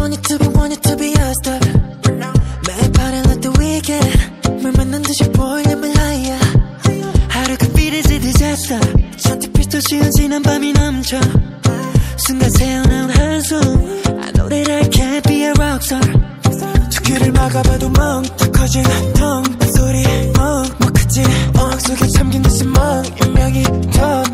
want it to be, want it to be your stuff. 매일 party like the weekend. 물 맞는 듯이 보이는 higher. 하루가 비리지 디자스터. 잔뜩 빛도 지어지는 밤이 넘쳐. 순간 새어나온 한숨. I know that I can't be a rockstar. 두 귀를 막아봐도 멍 다 커진 텅 소리 뭐 크지 속에 잠긴 듯이 멍 인명이 더